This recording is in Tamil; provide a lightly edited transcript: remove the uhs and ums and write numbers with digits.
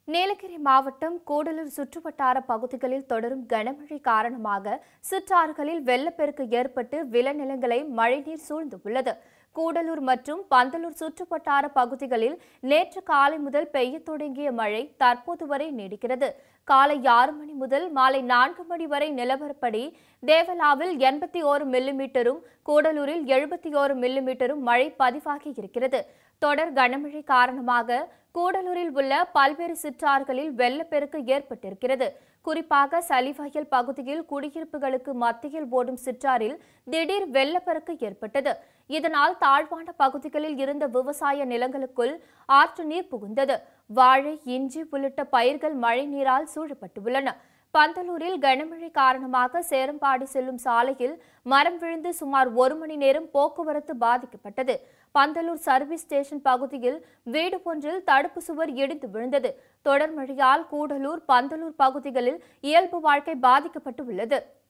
நீலகிரி மாவட்டம் கூடலூர் சுற்றுவட்டார பகுதிகளில் தொடரும் கனமழை காரணமாக சிற்றாறுகளில் வெள்ளப்பெருக்கு ஏற்பட்டு விளைநிலங்களை மழைநீர் சூழ்ந்துள்ளது. கூடலூர் மற்றும் பந்தலூர் சுற்றுவட்டார பகுதிகளில் நேற்று காலை முதல் பெய்யத் தொடங்கிய மழை தற்போது வரை நீடிக்கிறது. காலை 6 மணி முதல் மாலை 4 மணி வரை நிலவரப்படி தேவலாவில் 81 மில்லிமீட்டரும் கூடலூரில் 71 மில்லிமீட்டரும் மழை பதிவாகி இருக்கிறது. தொடர் கனமழை காரணமாக கூடலூரில் உள்ள பல்வேறு சிற்றாறுகளில் வெள்ளப்பெருக்கு ஏற்பட்டிருக்கிறது. குறிப்பாக சலிவயல் பகுதியில் குடியிருப்புகளுக்கு மத்தியில் ஓடும் சிற்றாறில் திடீர் வெள்ளப்பெருக்கு ஏற்பட்டது. இதனால் தாழ்வான பகுதிகளில் இருந்த விவசாய நிலங்களுக்குள் ஆற்று நீர் புகுந்தது. வாழை, இஞ்சி உள்ளிட்ட பயிர்கள் மழை நீரால் சூழப்பட்டுள்ளன. பந்தலூரில் கனமழை காரணமாக சேரம்பாடி செல்லும் சாலையில் மரம் விழுந்து சுமார் 1 மணி நேரம் போக்குவரத்து பாதிக்கப்பட்டது. பந்தலூர் சர்வீஸ் ஸ்டேஷன் பகுதியில் வீடு ஒன்றில் தடுப்பு சுவர் இடிந்து விழுந்தது. தொடர் மழையால் கூடலூர், பந்தலூர் பகுதிகளில் இயல்பு வாழ்க்கை பாதிக்கப்பட்டு உள்ளது.